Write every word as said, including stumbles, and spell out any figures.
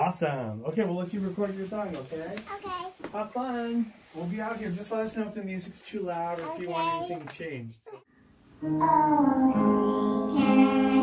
Awesome. Okay, we'll let you record your song, okay? Okay. Have fun. We'll be out here. Just let us know if the music's too loud or if Okay. you want anything changed. Oh, sweet can